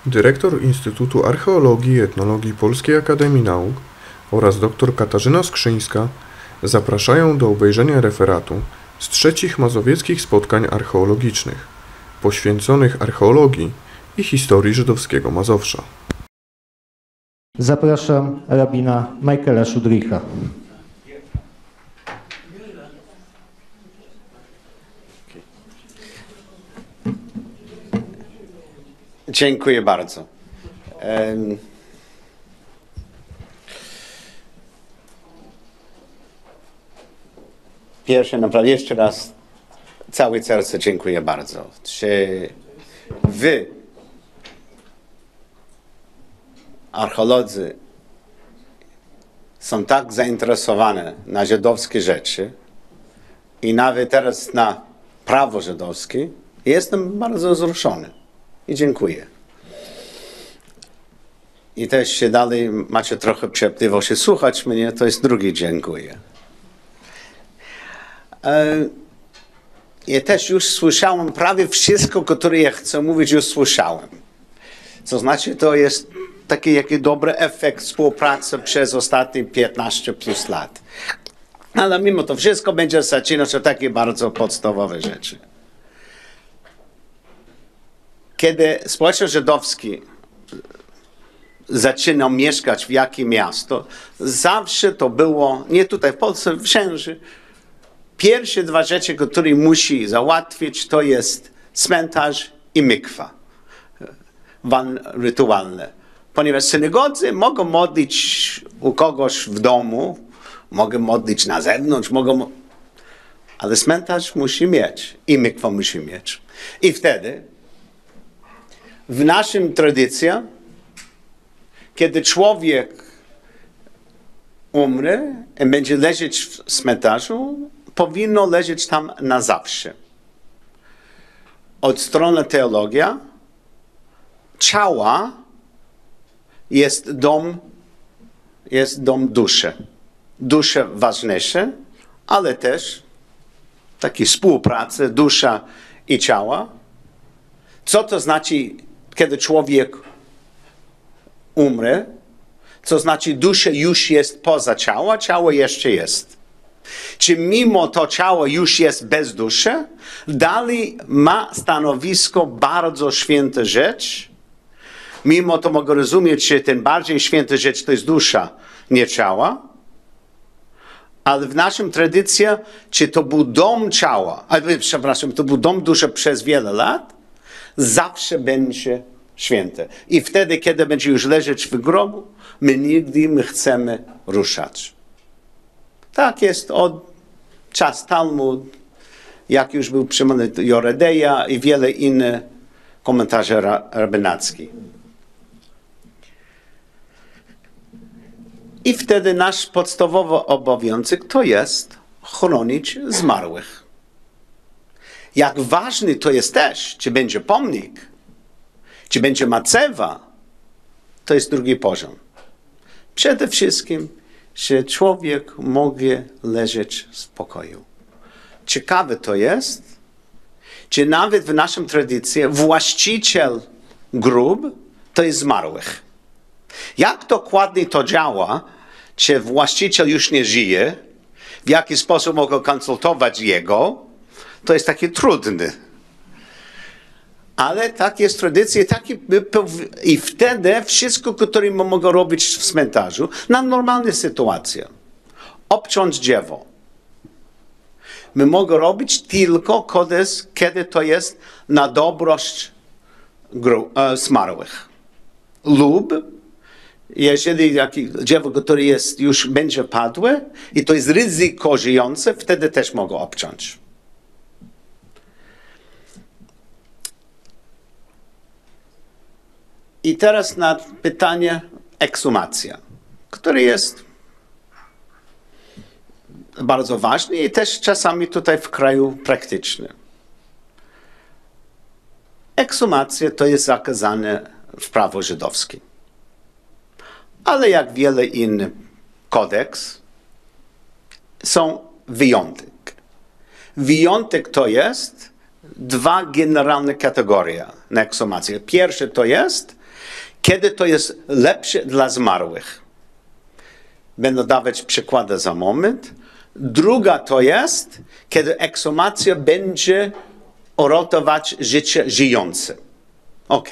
dyrektor Instytutu Archeologii i Etnologii Polskiej Akademii Nauk oraz dr Katarzyna Skrzyńska zapraszają do obejrzenia referatu z trzecich mazowieckich spotkań archeologicznych, poświęconych archeologii i historii żydowskiego Mazowsza. Zapraszam rabina Michaela Szudricha. Dziękuję bardzo. Pierwsze, naprawdę jeszcze raz całe serce dziękuję bardzo. Czy wy, archeolodzy, są tak zainteresowane na żydowskie rzeczy i nawet teraz na prawo żydowskie, jestem bardzo wzruszony i dziękuję. I też się dalej macie trochę cierpliwości słuchać mnie, to jest drugi dziękuję. Ja też już słyszałem prawie wszystko, które ja chcę mówić, już słyszałem. Co znaczy, to jest taki dobry efekt współpracy przez ostatnie 15 plus lat. Ale mimo to wszystko będzie zaczynać od takie bardzo podstawowe rzeczy. Kiedy społeczność żydowska zaczynał mieszkać w jakim miasto, zawsze to było, nie tutaj w Polsce, wszędzie, pierwsze dwa rzeczy, które musi załatwić, to jest cmentarz i mikwa rytualne. Ponieważ synagodzy mogą modlić u kogoś w domu, mogą modlić na zewnątrz, ale cmentarz musi mieć i mikwa musi mieć. I wtedy w naszym tradycji, kiedy człowiek umrze i będzie leżeć w cmentarzu, powinno leżeć tam na zawsze. Od strony teologia, ciała jest dom duszy. Dusza ważniejsza, ale też taka współpraca, dusza i ciała. Co to znaczy, kiedy człowiek umrze? Co znaczy, dusza już jest poza ciała, ciało jeszcze jest. Czy mimo to ciało już jest bez duszy, dalej ma stanowisko bardzo święta rzecz. Mimo to mogę rozumieć, że ten bardziej święta rzecz to jest dusza, nie ciała. Ale w naszym tradycji, czy to był dom ciała, przepraszam, to był dom duszy przez wiele lat, zawsze będzie święte. I wtedy, kiedy będzie już leżeć w grobu, my nigdy nie chcemy ruszać. Tak jest od czas Talmud, jak już był przyjmowany Joredeja i wiele innych komentarzy rabinackich. I wtedy nasz podstawowy obowiązek to jest chronić zmarłych. Jak ważny to jest też, czy będzie pomnik, czy będzie macewa, to jest drugi poziom. Przede wszystkim, że człowiek może leżeć w spokoju. Ciekawe to jest, że nawet w naszym tradycji właściciel grób to jest zmarłych. Jak dokładnie to działa, czy właściciel już nie żyje, w jaki sposób mogą konsultować jego, to jest takie trudne. Ale tak jest tradycja i wtedy wszystko, które mogą robić w cmentarzu, na normalne sytuacje. Obciąć dzieło. My mogą robić tylko, kiedy to jest na dobrość zmarłych. Lub jeżeli drzewo, które jest, już będzie padłe i to jest ryzyko żyjące, wtedy też mogą obciąć. I teraz na pytanie ekshumacja, które jest bardzo ważne i też czasami tutaj w kraju praktyczne. Ekshumacja to jest zakazane w prawo żydowskim. Ale jak wiele innych kodeks, są wyjątek. Wyjątek to jest dwa generalne kategorie na ekshumację. Pierwsze to jest, Kiedy to jest lepsze dla zmarłych? Będę dawać przykłady za moment. Druga to jest, kiedy ekshumacja będzie uratować życie żyjące. Ok.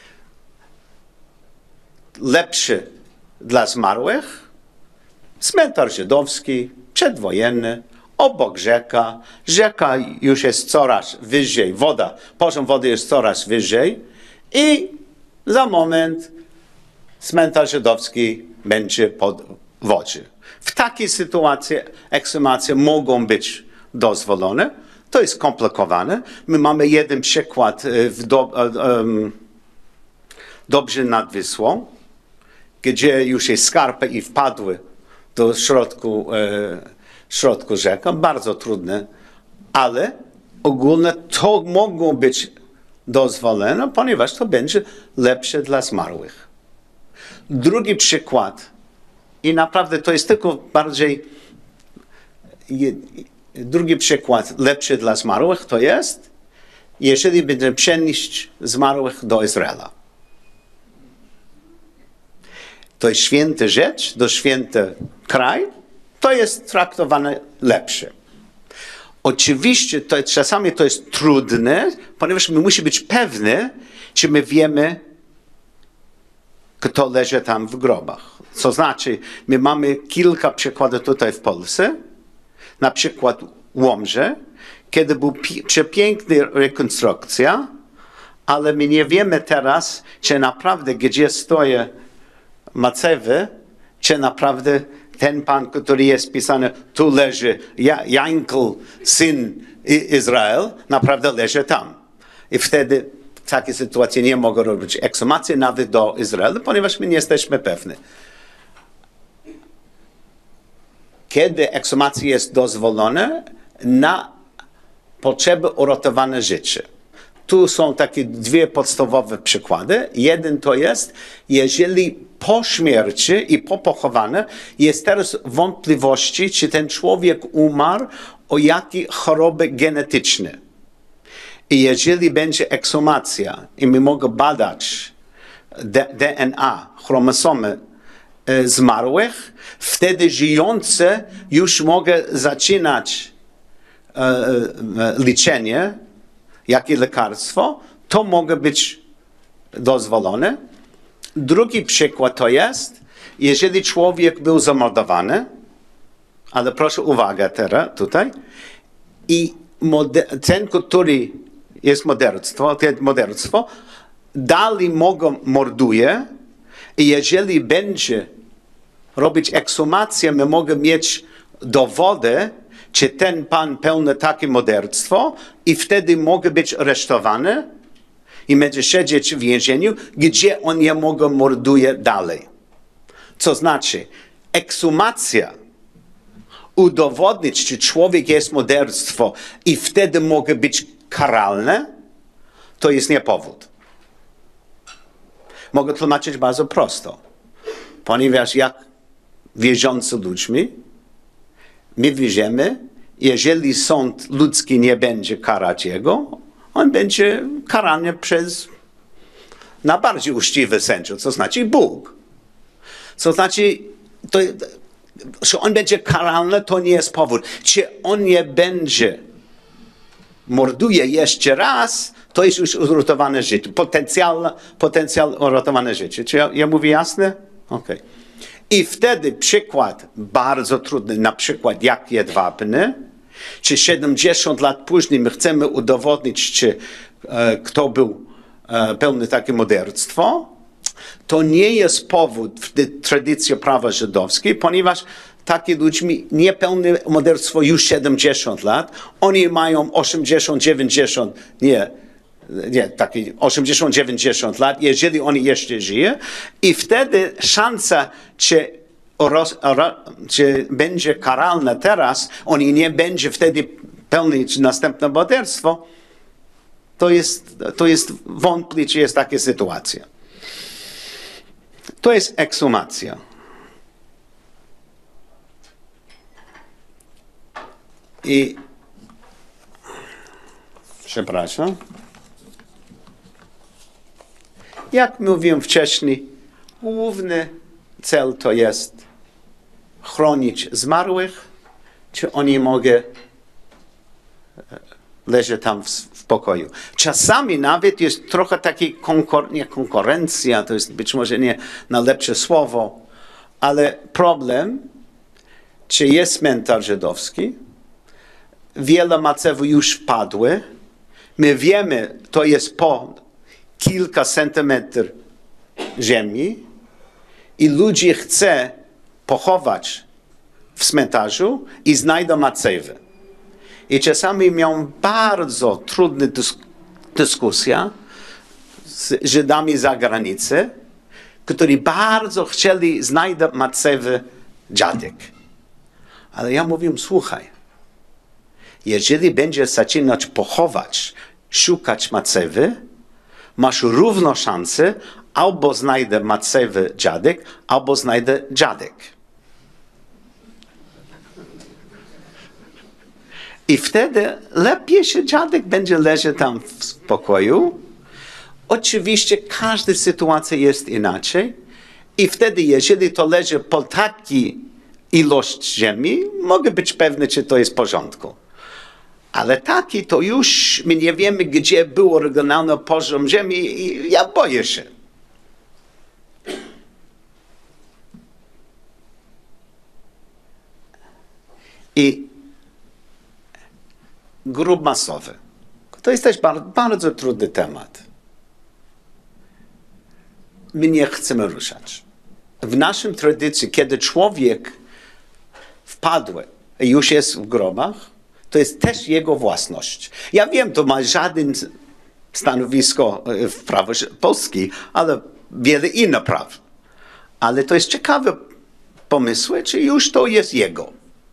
Lepszy dla zmarłych, cmentarz żydowski, przedwojenny, obok rzeka. Rzeka już jest coraz wyżej, poziom wody jest coraz wyżej i za moment cmentarz żydowski będzie pod wodzie. W takiej sytuacji ekshumacje mogą być dozwolone. To jest skomplikowane. My mamy jeden przykład w Dobrze nad Wisłą, gdzie już jest skarpy i wpadły do środku rzeki. Bardzo trudne, ale ogólnie to mogą być dozwolone, ponieważ to będzie lepsze dla zmarłych. Drugi przykład, i naprawdę to jest tylko bardziej drugi przykład lepszy dla zmarłych, to jest, jeżeli będziemy przenieść zmarłych do Izraela. To jest święta rzecz, to święty kraj, to jest traktowane lepsze. Oczywiście czasami to jest trudne, ponieważ my musimy być pewni, czy my wiemy, kto leży tam w grobach. Co znaczy, my mamy kilka przykładów tutaj w Polsce, na przykład Łomże, kiedy była przepiękna rekonstrukcja, ale my nie wiemy teraz, czy naprawdę, gdzie stoją macewy, czy naprawdę ten pan, który jest pisany, tu leży Jankl, syn Izrael, naprawdę leży tam. I wtedy w takiej sytuacji nie mogą robić ekshumacji nawet do Izraela, ponieważ my nie jesteśmy pewni. Kiedy ekshumacja jest dozwolona na potrzeby uratowania życia. Tu są takie dwie podstawowe przykłady. Jeden to jest, jeżeli po śmierci i po pochowaniu jest teraz wątpliwości, czy ten człowiek umarł o jakiej choroby genetycznej. I jeżeli będzie ekshumacja i my mogą badać DNA, chromosomy zmarłych, wtedy żyjące już mogą zaczynać leczenie, jakie lekarstwo, to może być dozwolone. Drugi przykład to jest, jeżeli człowiek był zamordowany, ale proszę uwagę teraz tutaj, i ten, który jest morderstwo, dalej morduje i jeżeli będzie robić ekshumację, my możemy mieć dowody, czy ten pan pełni takie morderstwo i wtedy może być aresztowany i będzie siedzieć w więzieniu, gdzie on nie może morduje dalej. Co znaczy, ekshumacja udowodnić, czy człowiek jest morderstwo i wtedy może być karalne, to jest nie powód. Mogę tłumaczyć bardzo prosto. Ponieważ jak wierzący ludźmi, my wierzymy, jeżeli sąd ludzki nie będzie karać jego, on będzie karany przez najbardziej uczciwy sędziów, co znaczy Bóg. Co znaczy, że on będzie karany, to nie jest powód. Czy on nie będzie morduje jeszcze raz, to jest już uratowane życie. Potencjal uratowane życie. Czy ja mówię jasne? Okay. I wtedy przykład bardzo trudny, na przykład jak jedwabny, czy 70 lat później my chcemy udowodnić, czy kto był pełny takie morderstwo, to nie jest powód w tradycji prawa żydowskiej, ponieważ takie ludźmi niepełne morderstwo już 70 lat, oni mają 80, 90, takie 80, 90 lat, jeżeli oni jeszcze żyją, i wtedy szansa, czy będzie karalna teraz, oni nie będzie wtedy pełnić następne morderstwo, to jest wątpliwe, czy jest taka sytuacja. To jest ekshumacja. I przepraszam. jak mówiłem wcześniej, główny cel to jest chronić zmarłych, czy oni mogą leżeć tam w pokoju. Czasami nawet jest trochę takiej konkurencja, to jest być może nie najlepsze słowo, ale problem, czy jest cmentarz żydowski, wiele macewów już wpadły, my wiemy, to jest po kilka centymetrów ziemi i ludzie chcą pochować w cmentarzu i znajdą macewy. I czasami miałem bardzo trudne dyskusje z Żydami za granicą, którzy bardzo chcieli znaleźć macewy dziadek. Ale ja mówiłem, słuchaj, jeżeli będziesz zaczynać pochować, szukać macewy, masz równo szansę, albo znajdę macewy dziadek, albo znajdę dziadek. I wtedy lepiej się dziadek będzie leżeć tam w pokoju. Oczywiście każda sytuacja jest inaczej. I wtedy, jeżeli to leży po takiej ilość ziemi, mogę być pewny, czy to jest w porządku. Ale taki to już my nie wiemy, gdzie był oryginalny poziom ziemi i ja boję się. I grób masowy. To jest też bardzo trudny temat. My nie chcemy ruszać. W naszym tradycji, kiedy człowiek wpadł i już jest w grobach, to jest też jego własność. Ja wiem, to ma żadne stanowisko w prawie polskim, ale wiele innych praw. Ale to jest ciekawe pomysł, czy już to jest jego.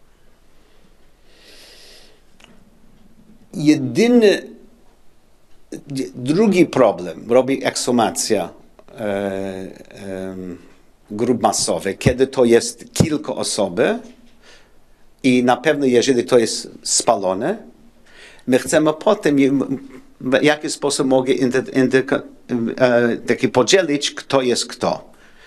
Jedyny, drugi problem robi ekshumacja grób masowy, kiedy to jest kilka osób i na pewno jeżeli to jest spalone, my chcemy potem w jaki sposób mogę podzielić, kto jest kto.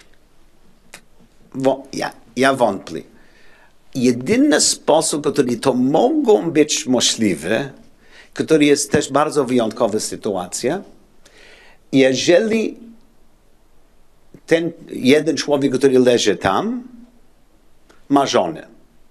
Ja wątpię. Jedyny sposób, który to mogą być możliwe, który jest też bardzo wyjątkowa sytuacja, jeżeli ten jeden człowiek, który leży tam, ma żonę.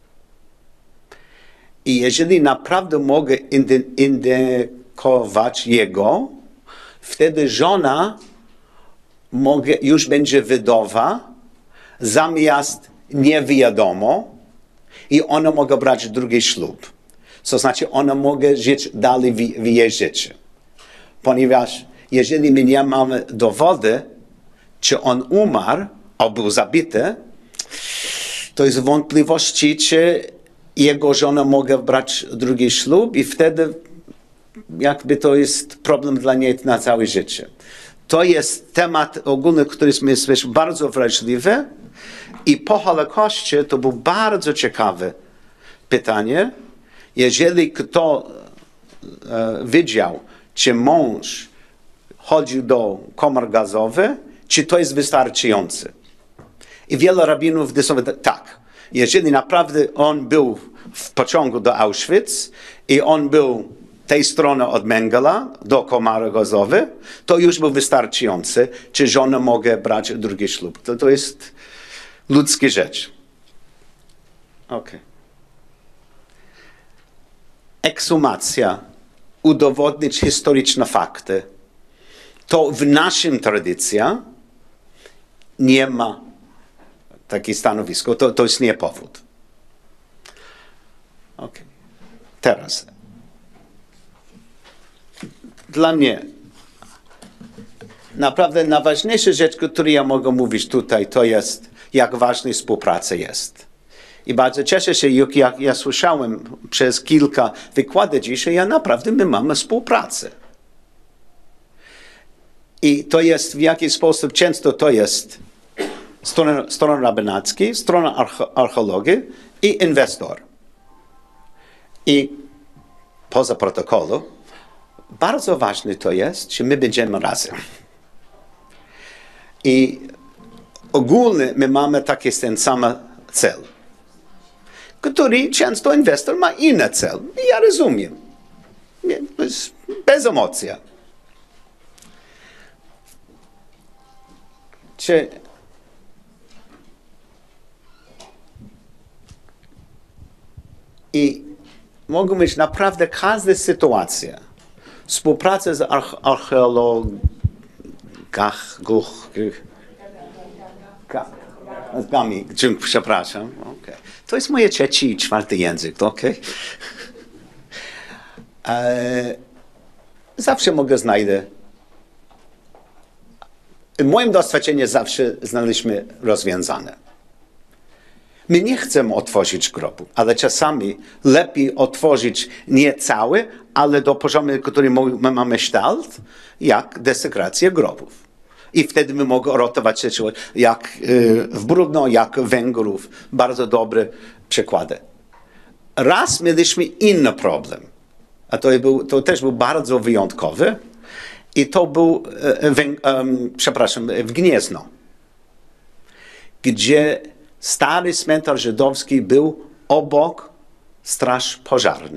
I jeżeli naprawdę mogę indykować jego, wtedy żona już będzie wdowa, zamiast nie wiadomo, i ona może brać drugi ślub. To znaczy, ona może żyć dalej w jej życiu. Ponieważ jeżeli my nie mamy dowody, czy on umarł, albo był zabity, to jest wątpliwości, czy jego żona może brać drugi ślub i wtedy jakby to jest problem dla niej na całe życie. To jest temat ogólny, który jest bardzo wrażliwy i po Holokauście to było bardzo ciekawe pytanie. Jeżeli kto widział, czy mąż chodził do komór gazowych, czy to jest wystarczające. I wiele rabinów decydowało tak. Jeżeli naprawdę on był w pociągu do Auschwitz i on był tej strony od Mengela do komory gazowej, to już był wystarczający, czy żona mogę brać drugi ślub. To jest ludzka rzecz. Okay. Ekshumacja, udowodnić historyczne fakty. To w naszym tradycji nie ma takiego stanowiska. To jest nie powód. Okay. Teraz. Dla mnie naprawdę najważniejsza rzecz, którą ja mogę mówić tutaj, to jest, jak ważna współpraca jest. I bardzo cieszę się, jak ja słyszałem przez kilka wykładów dzisiaj, naprawdę my mamy współpracę. I to jest w jaki sposób, często to jest strona rabinacka, strona archeologii i inwestor. I poza protokolu, bardzo ważne to jest, że my będziemy razem. I ogólnie my mamy taki ten sam cel, który często inwestor ma inny cel. I ja rozumiem. Bez emocji. I mogą być naprawdę każda sytuacja. Współpraca z archeologami, przepraszam. Okay. To jest moje trzeci i czwarty język, okej? Zawsze mogę znajdę. W moim doświadczeniu zawsze znaleźliśmy rozwiązane. My nie chcemy otworzyć grobu, ale czasami lepiej otworzyć nie cały, ale do poziomu, który my mamy kształt, jak desekracja grobów. I wtedy my możemy ratować się jak w Brudno, jak Węgrów. Bardzo dobre przykłady. Raz mieliśmy inny problem, a to też był bardzo wyjątkowy. I to był, w Gniezno, gdzie stary cmentarz żydowski był obok straż pożarny.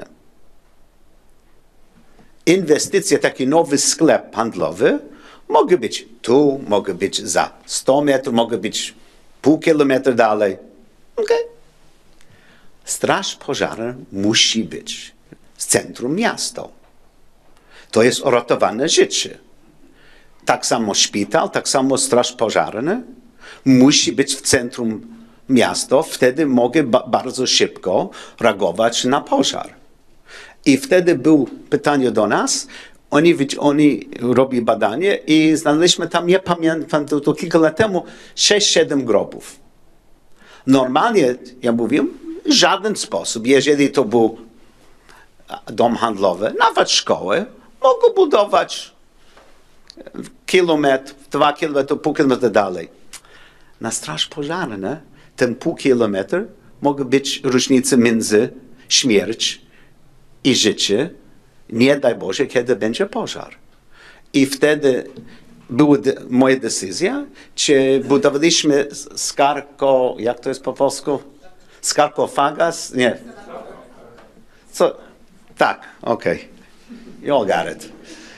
Inwestycje, taki nowy sklep handlowy, mogły być tu, mogły być za 100 metrów, mogły być pół kilometra dalej. Okay. Straż pożarna musi być w centrum miasta. To jest uratowane życie. Tak samo szpital, tak samo straż pożarna musi być w centrum miasta. Wtedy mogę bardzo szybko reagować na pożar. I wtedy było pytanie do nas. Oni robili badanie i znaleźliśmy tam, nie pamiętam, to kilka lat temu, 6-7 grobów. Normalnie, ja mówiłem, w żaden sposób, jeżeli to był dom handlowy, nawet szkołę, mogą budować kilometr, 2 kilometry, pół kilometra dalej. Na straż pożarna ten pół kilometra mogą być różnice między śmierć i życie, nie daj Boże, kiedy będzie pożar. I wtedy była moja decyzja, czy budowaliśmy jak to jest po polsku? Sarkofagas? Nie. Co? Tak, okej. You all got it.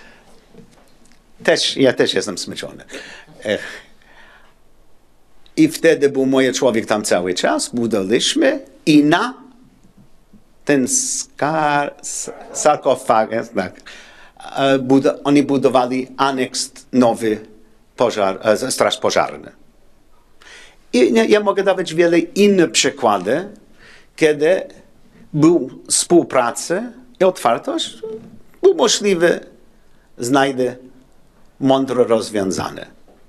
Ja też jestem zmęczony. I wtedy był mój człowiek tam cały czas, budowaliśmy i na ten sarkofagas, tak, oni budowali aneks nowy straż pożarny. I ja mogę dawać wiele innych przykładów, kiedy była współpraca i otwartość, było możliwe znajdę mądre rozwiązanie.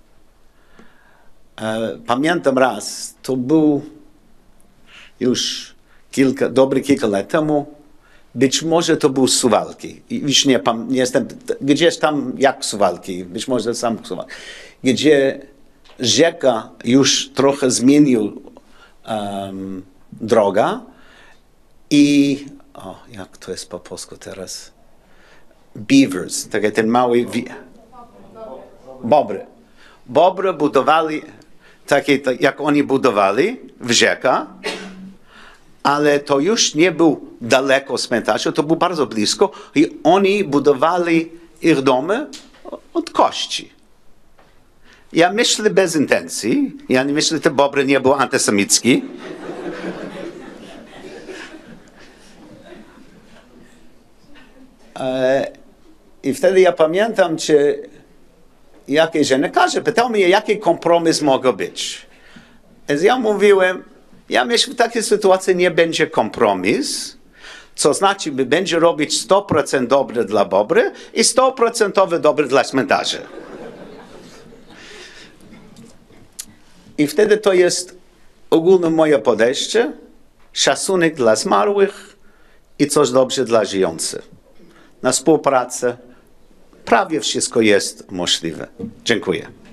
Pamiętam raz, to był już dobre kilka lat temu, być może to był Suwałki. Już nie jestem, gdzieś tam jak Suwałki, być może sam Suwałki, gdzie rzeka już trochę zmieniła drogę i jak to jest po polsku teraz? Beavers, takie ten mały Bobry budowali, takie jak oni budowali w rzekę, ale to już nie był daleko cmentarza, to było bardzo blisko i oni budowali ich domy od kości. Ja myślę bez intencji, ja nie myślę, że te Bobry nie był antysemicki. I wtedy ja pamiętam, czy jakiś dziennikarze pytał mnie, jaki kompromis może być. Więc ja mówiłem, ja myślę, że w takiej sytuacji nie będzie kompromis, co znaczy, że będzie robić 100% dobre dla Bobry i 100% dobre dla cmentarzy. I wtedy to jest ogólne moje podejście, szacunek dla zmarłych i coś dobrze dla żyjących. Na współpracę prawie wszystko jest możliwe. Dziękuję.